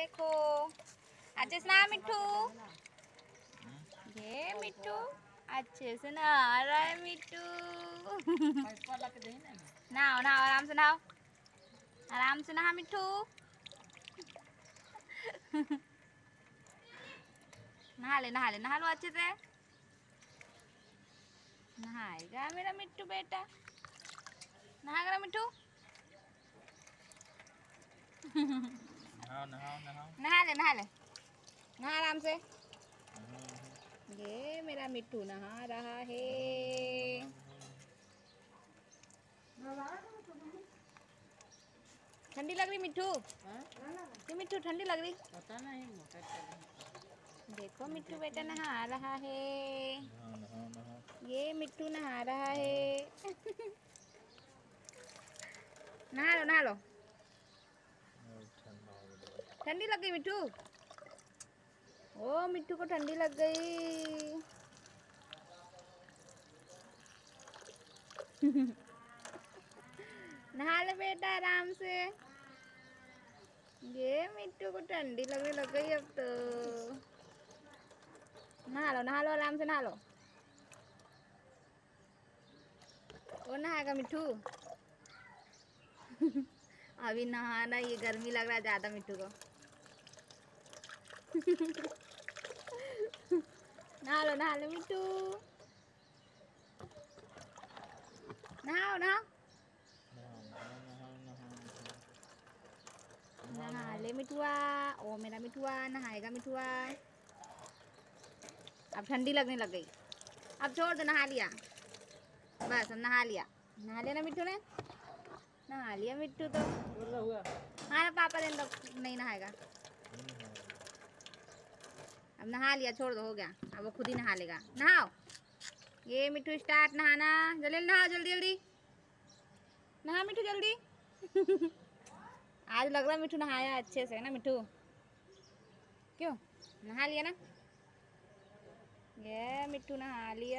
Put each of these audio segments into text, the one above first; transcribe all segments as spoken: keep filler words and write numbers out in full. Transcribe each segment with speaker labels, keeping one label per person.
Speaker 1: देखो अच्छे से नहा मिट्ठू। ये मिट्ठू अच्छे से नहा रहा है मिट्टू। नहाओ नहाओ आराम से नहाओ, आराम से नहा मिट्ठू। नहा ले नहा ले नहा लो अच्छे से। नहाएगा मेरा मिट्टू बेटा, नहाएगा मिट्टू।
Speaker 2: नहाओ नहाओ नहाओ।
Speaker 1: नहा ले नहा ले नहा आराम से। ये मेरा मिट्टू नहा रहा है। ठंडी लग रही मिट्टू? क्यों मिट्टू ठंडी लग रही?
Speaker 2: पता नहीं।
Speaker 1: देखो मिट्टू बेटा नहा रहा है।
Speaker 2: नहाओ नहाओ नहाओ।
Speaker 1: ये मिट्टू नहा रहा है। नहा लो नहा लो। ठंडी लग गई मिट्टू? ओ मिट्टू को ठंडी लग गई। नहा ले बेटा आराम से। ये मिट्टू को ठंडी लगने लग गई अब तो। नहा लो नहा लो आराम से नहा लो। और नहाएगा मिट्टू? अभी नहाना, ये गर्मी लग रहा है ज्यादा मिट्टू को। नहा लो नहा लो मिट्टू, नहाओ नहाओ। नहा ले मिठुआ। ओ मेरा मिठुआ नहाएगा मिठुआ। अब ठंडी लगने लग गई, अब छोड़ दो, नहा लिया बस, अब नहा लिया। नहा लिया ना मिट्टू ने? नहा लिया मिट्टू तो। हाँ ना पापा ने नहीं नहाएगा। अब नहा लिया, छोड़ दो, हो गया। अब वो खुद ही नहा लेगा। नहाओ। ये मिट्टू स्टार्ट नहाना। जल्दी नहाओ, जल्दी जल्दी नहा मिट्टू जल्दी। आज लग रहा है मिट्टू नहाया अच्छे से ना मिट्टू? क्यों नहा लिया ना? ये मिट्टू नहा लिया।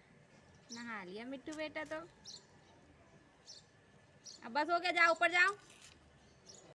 Speaker 1: नहा लिया मिट्टू बेटा तो। अब बस हो गया, जाओ ऊपर जाओ।